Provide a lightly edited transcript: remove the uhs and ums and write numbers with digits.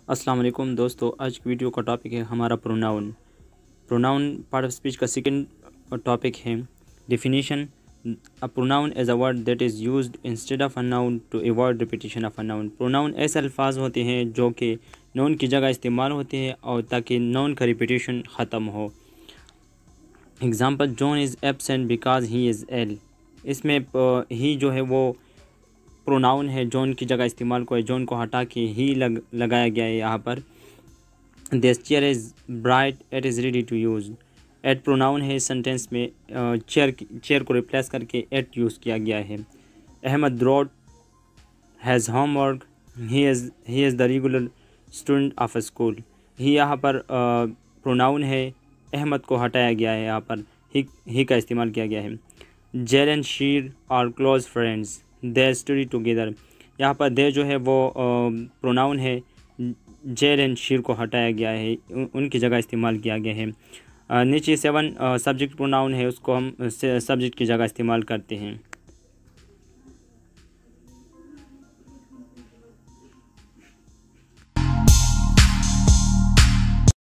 अस्सलाम वालेकुम दोस्तों, आज की वीडियो का टॉपिक है हमारा pronoun. Pronoun part of speech का सेकंड टॉपिक है definition. A pronoun is a word that is used instead of a noun to avoid repetition of a noun. Pronoun ऐसे अल्फाज होते हैं जो कि नाउन की जगह इस्तेमाल होते हैं और ताकि नाउन का रिपीटिशन ख़त्म हो। Example, John is absent because he is ill. इसमें ही जो है वो प्रोनाउन है, जॉन की जगह इस्तेमाल को है, जॉन को हटा के ही लगाया गया है यहाँ पर। This chair is bright, it is ready to use. It pronoun है, सेंटेंस में चेयर को रिप्लेस करके एट यूज़ किया गया है। अहमद रोड has homework, he is the regular student of a school. He यहाँ पर प्रोनाउन है, अहमद को हटाया गया है, यहाँ पर ही का इस्तेमाल किया गया है। जेल एंड शीर are close friends, they study together. यहाँ पर दे जो है वो प्रोनाउन है, जेल एंड शीर को हटाया गया है, उनकी जगह इस्तेमाल किया गया है। नीचे 7 सब्जेक्ट प्रोनाउन है, उसको हम सब्जेक्ट की जगह इस्तेमाल करते हैं।